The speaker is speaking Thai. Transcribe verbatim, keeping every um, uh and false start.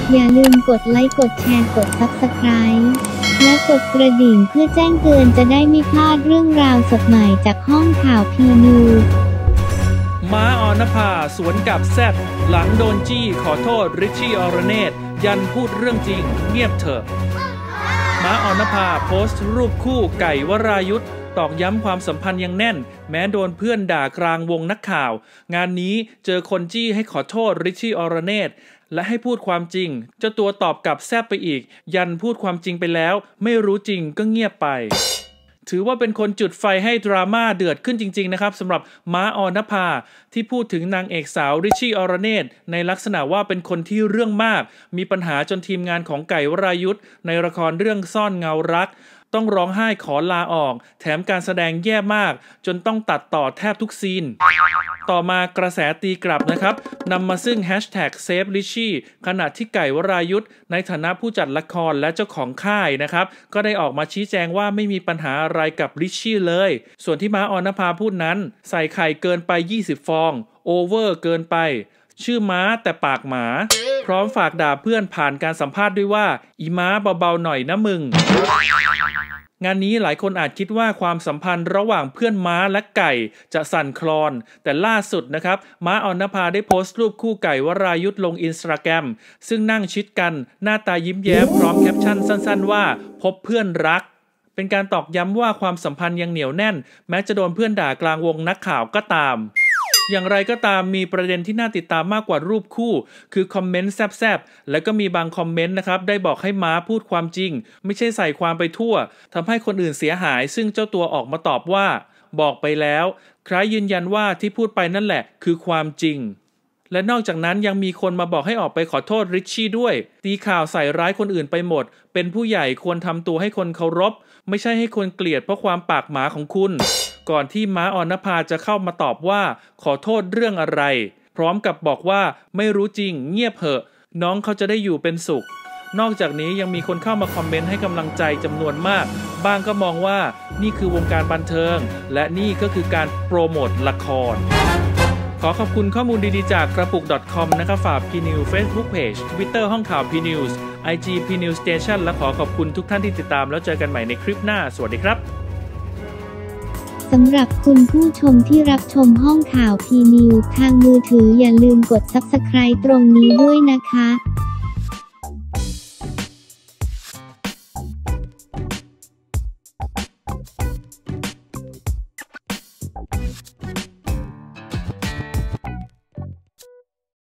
อย่าลืมกดไลค์กดแชร์กด ซับสไครบ์ และกดกระดิ่งเพื่อแจ้งเตือนจะได้ไม่พลาดเรื่องราวสดใหม่จากห้องข่าวพีนิวส์ม้าออนภาสวนกับแซดหลังโดนจี้ขอโทษริชชี่อรเนตยันพูดเรื่องจริงเงียบเถอะม้าออนภาโพสต์รูปคู่ไก่วรายุทธตอกย้ำความสัมพันธ์ยังแน่นแม้โดนเพื่อนด่ากลางวงนักข่าวงานนี้เจอคนจี้ให้ขอโทษริชชี่อรเนตและให้พูดความจริงเจ้าตัวตอบกลับแซบไปอีกยันพูดความจริงไปแล้วไม่รู้จริงก็เงียบไปถือว่าเป็นคนจุดไฟให้ดราม่าเดือดขึ้นจริงๆนะครับสำหรับม้าออนภาที่พูดถึงนางเอกสาวริชชี่อรเนตในลักษณะว่าเป็นคนที่เรื่องมากมีปัญหาจนทีมงานของไก่วรายุทธในละครเรื่องซ่อนเงารักต้องร้องไห้ขอลาออกแถมการแสดงแย่มากจนต้องตัดต่อแทบทุกซีนต่อมากระแสตีกลับนะครับนำมาซึ่งแฮชแท็กเซฟริชชี่ขณะที่ไก่วรายุทธในฐานะผู้จัดละครและเจ้าของค่ายนะครับก็ได้ออกมาชี้แจงว่าไม่มีปัญหาอะไรกับริชชี่เลยส่วนที่ม้าออนภาพูดนั้นใส่ไข่เกินไปยี่สิบฟองโอเวอร์เกินไปชื่อม้าแต่ปากหมาพร้อมฝากด่าเพื่อนผ่านการสัมภาษณ์ด้วยว่าอีม้าเบาๆหน่อยนะมึงงานนี้หลายคนอาจคิดว่าความสัมพันธ์ระหว่างเพื่อนม้าและไก่จะสั่นคลอนแต่ล่าสุดนะครับม้าออนภาได้โพสต์รูปคู่ไก่วรายุทธลงอินสตาแกรมซึ่งนั่งชิดกันหน้าตายิ้มแย้มพร้อมแคปชั่นสั้นๆว่าพบเพื่อนรักเป็นการตอกย้ำว่าความสัมพันธ์ยังเหนียวแน่นแม้จะโดนเพื่อนด่ากลางวงนักข่าวก็ตามอย่างไรก็ตามมีประเด็นที่น่าติดตามมากกว่ารูปคู่คือคอมเมนต์แซบๆและก็มีบางคอมเมนต์นะครับได้บอกให้ม้าพูดความจริงไม่ใช่ใส่ความไปทั่วทำให้คนอื่นเสียหายซึ่งเจ้าตัวออกมาตอบว่าบอกไปแล้วคล้ายยืนยันว่าที่พูดไปนั่นแหละคือความจริงและนอกจากนั้นยังมีคนมาบอกให้ออกไปขอโทษริชชี่ด้วยตีข่าวใส่ร้ายคนอื่นไปหมดเป็นผู้ใหญ่ควรทำตัวให้คนเคารพไม่ใช่ให้คนเกลียดเพราะความปากหมาของคุณก่อนที่ม้าออนภาจะเข้ามาตอบว่าขอโทษเรื่องอะไรพร้อมกับบอกว่าไม่รู้จริงเงียบเหอะน้องเขาจะได้อยู่เป็นสุขนอกจากนี้ยังมีคนเข้ามาคอมเมนต์ให้กำลังใจจำนวนมากบางก็มองว่านี่คือวงการบันเทิงและนี่ก็คือการโปรโมทละครขอขอบคุณข้อมูลดีๆจากกระปุก .com นะครับฝาก พี นิวส์ Facebook Page Twitter ห้องข่าว พี นิวส์ ไอ จี พี นิวส์ Station และขอขอบคุณทุกท่านที่ติดตามแล้วเจอกันใหม่ในคลิปหน้าสวัสดีครับสำหรับคุณผู้ชมที่รับชมห้องข่าวพีนิวส์ทางมือถืออย่าลืมกด ซับสไครบ์ ตรงนี้ด้วยนะคะ